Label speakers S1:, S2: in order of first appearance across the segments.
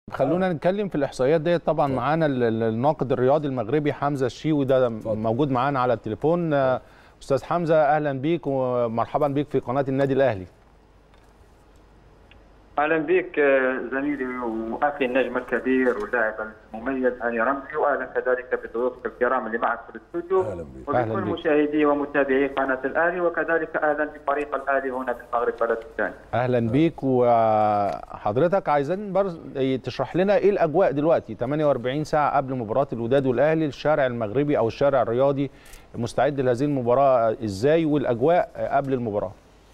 S1: خلونا نتكلم في الاحصائيات ديت. طبعا معانا الناقد الرياضي المغربي حمزه الشيوي، ده موجود معانا على التليفون. استاذ حمزه، اهلا بيك ومرحبا بيك في قناه النادي الاهلي.
S2: اهلا بك زميلي واخي النجم الكبير واللاعب المميز هاني رمزي، واهلا كذلك بضيوفك الكرام اللي معك في الاستوديو وبكل مشاهدي ومتابعي قناه الاهلي، وكذلك اهلا بفريق الاهلي هنا في المغرب بلد الثاني.
S1: اهلا بيك. وحضرتك عايزين تشرح لنا ايه الاجواء دلوقتي 48 ساعه قبل مباراه الوداد والاهلي، الشارع المغربي او الشارع الرياضي مستعد لهذه المباراه ازاي، والاجواء قبل المباراه؟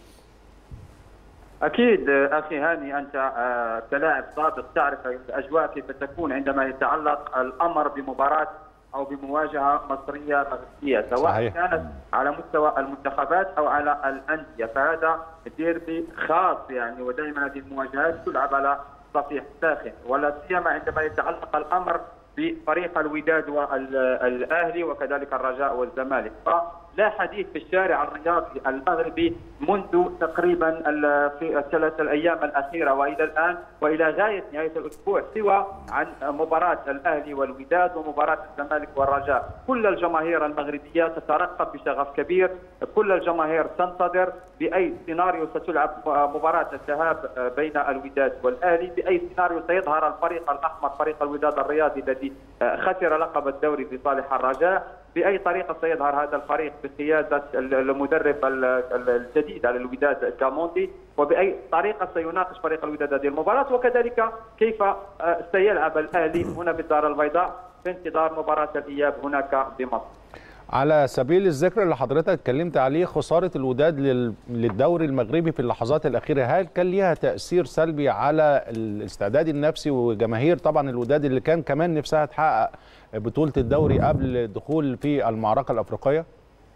S2: أكيد أخي هاني، أنت كلاعب سابق تعرف الأجواء كيف تكون عندما يتعلق الأمر بمباراة أو بمواجهة مصرية مغربية، سواء صحيح. كانت على مستوى المنتخبات أو على الأندية، فهذا ديربي خاص يعني، ودائما هذه المواجهات تلعب على صفيح ساخن، ولا سيما عندما يتعلق الأمر بفريق الوداد والأهلي وكذلك الرجاء والزمالك. لا حديث في الشارع الرياضي المغربي منذ تقريبا في الثلاث الايام الاخيره والى الان والى غايه نهايه الاسبوع سوى عن مباراه الاهلي والوداد ومباراه الزمالك والرجاء. كل الجماهير المغربيه تترقب بشغف كبير، كل الجماهير تنتظر باي سيناريو ستلعب مباراه الذهاب بين الوداد والاهلي، باي سيناريو سيظهر الفريق الاحمر فريق الوداد الرياضي الذي خسر لقب الدوري لصالح الرجاء، بأي طريقة سيظهر هذا الفريق بقيادة المدرب الجديد على الوداد كاموندي، وبأي طريقة سيناقش فريق الوداد هذه المباراة، وكذلك كيف سيلعب الأهلي هنا بالدار البيضاء في انتظار مباراة الإياب هناك بمصر.
S1: على سبيل الذكر اللي حضرتك اتكلمت عليه، خسارة الوداد للدوري المغربي في اللحظات الأخيرة، هل كان ليها تأثير سلبي على الاستعداد النفسي وجماهير طبعا الوداد اللي كان كمان نفسها تحقق بطولة الدوري قبل الدخول في المعركة الأفريقية؟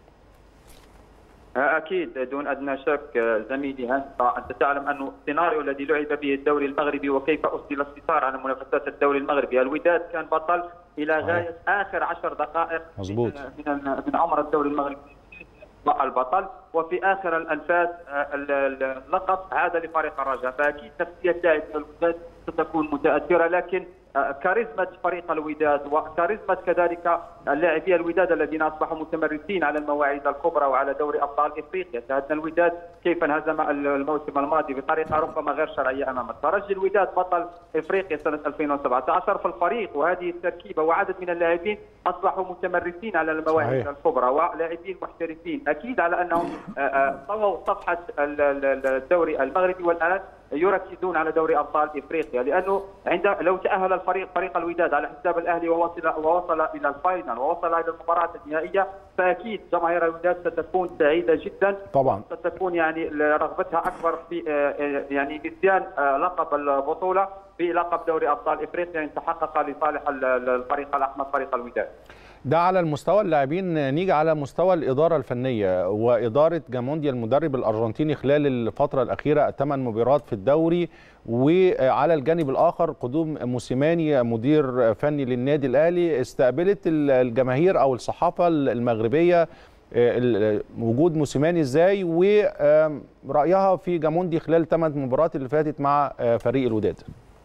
S2: أكيد دون أدنى شك زميلي هاني، أنت تعلم أنه السيناريو الذي لعب به الدوري المغربي وكيف أسدل الستار على منافسات الدوري المغربي، الوداد كان بطل إلى غاية آخر 10 دقائق من عمر الدوري المغربي البطل، وفي آخر الأنفاس اللقب عاد لفريق الرجاء، فأكيد نفسية لاعب الوداد ستكون متأثرة، لكن كاريزما فريق الوداد وكاريزما كذلك لاعبي الوداد الذين اصبحوا متمرسين على المواعيد الكبرى وعلى دوري ابطال افريقيا. شاهدنا الوداد كيف انهزم الموسم الماضي بطريقه ربما غير شرعيه امام الترجي. الوداد بطل افريقيا سنه 2017 في الفريق، وهذه التركيبه وعدد من اللاعبين اصبحوا متمرسين على المواعيد الكبرى ولاعبين محترفين، اكيد على انهم طووا صفحه الدوري المغربي والان يركزون على دوري ابطال افريقيا، لانه لو تاهل فريق الوداد على حساب الاهلي ووصل الى الفاينل ووصل الى المباراه النهائيه، فاكيد جماهير الوداد ستكون سعيده جدا طبعا، ستكون يعني رغبتها اكبر في يعني نسيان لقب البطوله بلقب دوري ابطال افريقيا ان تحقق لصالح الفريق الاحمر فريق الوداد.
S1: ده على المستوى اللاعبين. نيجي على مستوى الإدارة الفنية وإدارة جاموندي المدرب الأرجنتيني خلال الفترة الأخيرة 8 مباريات في الدوري، وعلى الجانب الآخر قدوم موسيماني مدير فني للنادي الأهلي. استقبلت الجماهير أو الصحافة المغربية وجود موسيماني إزاي، ورأيها في جاموندي خلال 8 مباريات اللي فاتت مع فريق الوداد؟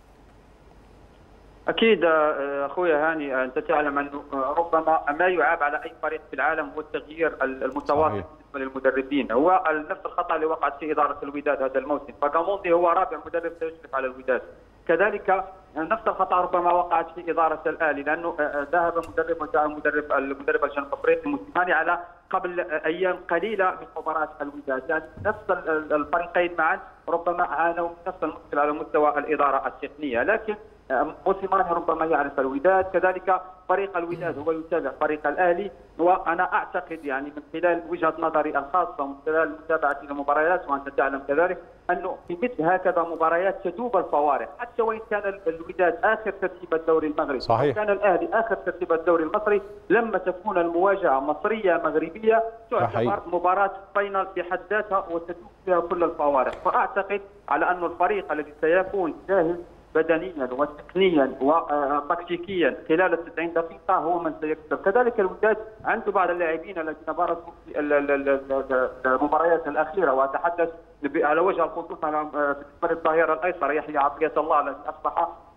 S2: أكيد أخويا هاني، أنت تعلم أنه ربما ما يعاب على أي فريق في العالم هو التغيير المتواصل بالنسبة للمدربين. هو نفس الخطأ اللي وقعت في إدارة الوداد هذا الموسم، فجاموندي هو رابع مدرب سيشرف على الوداد. كذلك نفس الخطأ ربما وقعت في إدارة الأهلي، لأنه ذهب المدرب الجنوب أفريقي موسيماني على قبل أيام قليلة من مباراة الوداد، يعني نفس الفريقين معا ربما عانوا من نفس المشكلة على مستوى الإدارة التقنية، لكن موسيماني ربما يعرف الوداد، كذلك فريق الوداد هو يتابع فريق الأهلي، وأنا أعتقد يعني من خلال وجهة نظري الخاصة ومن خلال متابعتي للمباريات، وأنت تعلم كذلك أنه في مثل هكذا مباريات تذوب الفوارق، حتى وإن كان الوداد آخر ترتيب الدوري المغربي
S1: صحيح،
S2: وكان الأهلي آخر ترتيب الدوري المصري، لما تكون المواجهة مصرية مغربية تعتبر مباراة فاينل في حد ذاتها وتذوب فيها كل الفوارق. فأعتقد على أن الفريق الذي سيكون جاهز بدنيا وتقنيا وتكتيكيا خلال 90 دقيقة هو من سيكسب. كذلك الوداد عنده بعض اللاعبين الذين بارزوا في المباريات الأخيرة، وأتحدث على وجه الخصوص بالنسبة للظهير الأيسر يحيى عطية الله الذي أصبح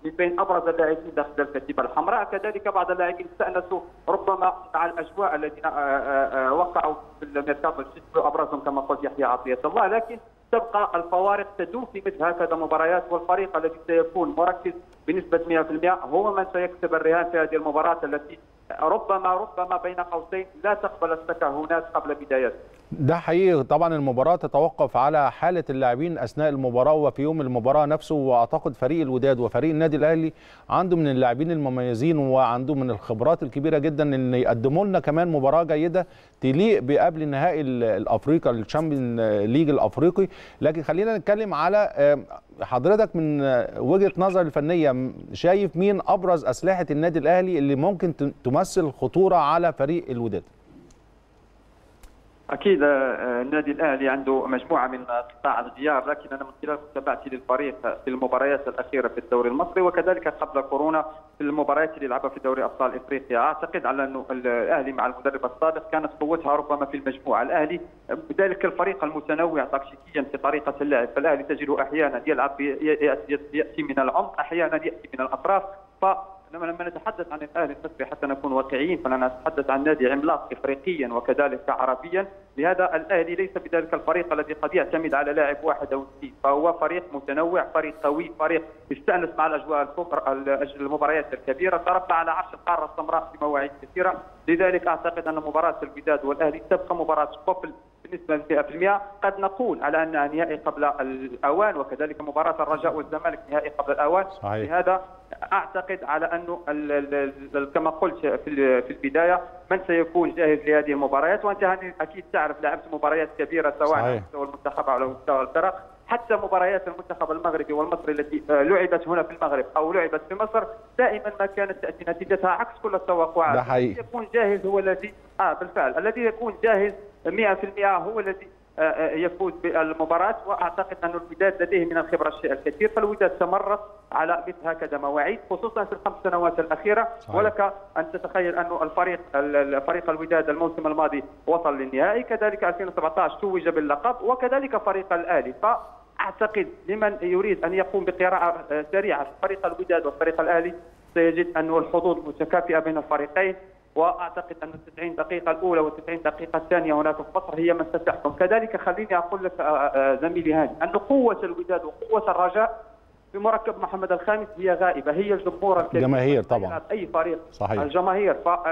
S2: من بين ابرز اللاعبين داخل الكتيبه الحمراء. كذلك بعض اللاعبين استانسوا ربما مع الاجواء الذين وقعوا في الميركاتو الشتوي، ابرزهم كما قلت يحيى عطيه الله، لكن تبقى الفوارق تدوم في مثل هكذا مباريات، والفريق الذي سيكون مركز بنسبه 100% هو من سيكسب الرهان في هذه المباراه التي ربما بين قوسين لا تقبل التكهنات قبل بدايتها.
S1: ده حقيقي. طبعا المباراة تتوقف على حالة اللاعبين أثناء المباراة وفي يوم المباراة نفسه، وأعتقد فريق الوداد وفريق النادي الأهلي عنده من اللاعبين المميزين وعنده من الخبرات الكبيرة جدا ان يقدموا لنا كمان مباراة جيدة تليق بقبل النهائي الأفريقي الشامبيون ليج الأفريقي. لكن خلينا نتكلم على حضرتك من وجهة نظر الفنية، شايف مين أبرز أسلحة النادي الأهلي اللي ممكن تمثل خطورة على فريق الوداد؟
S2: اكيد النادي الاهلي عنده مجموعه من قطاع الغيار، لكن انا من خلال متابعتي للفريق في المباريات الاخيره في الدوري المصري وكذلك قبل كورونا في المباريات اللي لعبها في دوري ابطال افريقيا، اعتقد على انه الاهلي مع المدرب السابق كانت قوتها ربما في المجموعه. الاهلي بذلك الفريق المتنوع تكتيكيا في طريقه اللعب، فالاهلي تجده احيانا يلعب ياتي من العمق، احيانا ياتي من الاطراف. لما نتحدث عن الاهلي المصري حتى نكون واقعيين فانا نتحدث عن نادي عملاق افريقيا وكذلك عربيا، لهذا الاهلي ليس بذلك الفريق الذي قد يعتمد على لاعب واحد او اثنين، فهو فريق متنوع، فريق قوي، فريق يستانس مع الاجواء المباريات الكبيره، تربع على عرش القاره السمراء في مواعيد كثيره، لذلك اعتقد ان مباراه الوداد والاهلي تبقى مباراه قفل بنسبه 100%، قد نقول على انها نهائي قبل الاوان، وكذلك مباراه الرجاء والزمالك نهائي قبل الاوان.
S1: صحيح.
S2: لهذا اعتقد على انه كما قلت في البدايه من سيكون جاهز لهذه المباريات، وانت اكيد تعرف لعبت مباريات كبيره سواء على مستوى المنتخب او على مستوى الفرق، حتى مباريات المنتخب المغربي والمصري التي لعبت هنا في المغرب او لعبت في مصر دائما ما كانت تاتي نتيجتها عكس كل التوقعات. الذي يكون جاهز هو الذي بالفعل الذي يكون جاهز 100% هو الذي يفوز بالمباراة، واعتقد ان الوداد لديه من الخبره الشيء الكثير، فالوداد تمرس على مثل هكذا مواعيد خصوصا في الخمس سنوات الاخيره. صحيح. ولك ان تتخيل انه الفريق الوداد الموسم الماضي وصل للنهائي، كذلك 2017 توج باللقب، وكذلك فريق الاهلي. فاعتقد لمن يريد ان يقوم بقراءه سريعه في فريق الوداد وفريق الاهلي سيجد انه الحظوظ متكافئه بين الفريقين، واعتقد ان 90 دقيقه الاولى و90 دقيقه الثانيه هناك في مصر هي من ستحكم. كذلك خليني اقول لك زميلي هاني ان قوه الوداد وقوه الرجاء في مركب محمد الخامس هي غائبه، هي الجمهور الكبير،
S1: الجماهير طبعا
S2: اي فريق.
S1: صحيح.
S2: الجماهير.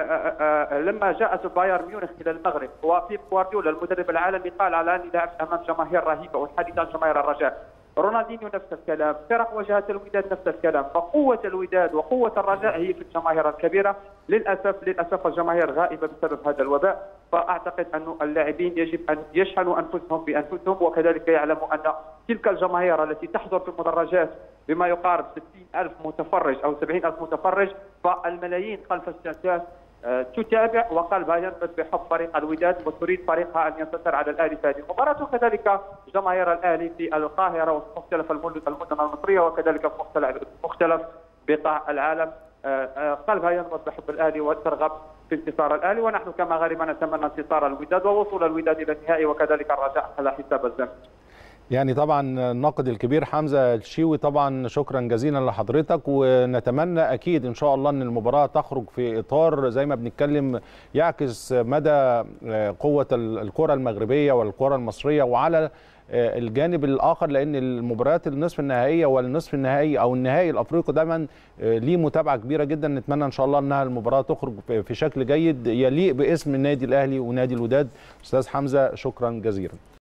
S2: لما جاءت بايرن ميونخ الى المغرب وبيب جوارديولا المدرب العالمي قال على اني لاعب امام جماهير رهيبه، والحديث عن جماهير الرجاء. رونالدينيو نفس الكلام، فرق واجهت الوداد نفس الكلام، فقوه الوداد وقوه الرجاء هي في الجماهير الكبيره. للاسف الجماهير غائبه بسبب هذا الوباء، فاعتقد ان اللاعبين يجب ان يشحنوا انفسهم بانفسهم، وكذلك يعلموا ان تلك الجماهير التي تحضر في المدرجات بما يقارب 60,000 متفرج او 70,000 متفرج، فالملايين خلف الشاشات تتابع وقلبها ينبت بحب فريق الوداد وتريد فريقها ان ينتصر على الاهلي في هذه المباراه، وكذلك جماهير الاهلي في القاهره وفي مختلف المدن المصريه وكذلك في مختلف بقاع العالم قلبها ينبت بحب الاهلي وترغب في انتصار الاهلي، ونحن كمغاربه نتمنى انتصار الوداد ووصول الوداد الى النهائي وكذلك الرجاء على حساب الزمن.
S1: يعني طبعا الناقد الكبير حمزه الشيوي، طبعا شكرا جزيلا لحضرتك، ونتمنى اكيد ان شاء الله ان المباراه تخرج في اطار زي ما بنتكلم يعكس مدى قوه الكره المغربيه والكره المصريه، وعلى الجانب الاخر لان المباريات النصف النهائيه والنصف النهائي او النهائي الافريقي دايما ليه متابعه كبيره جدا. نتمنى ان شاء الله انها المباراه تخرج في شكل جيد يليق باسم النادي الاهلي ونادي الوداد. استاذ حمزه شكرا جزيلا.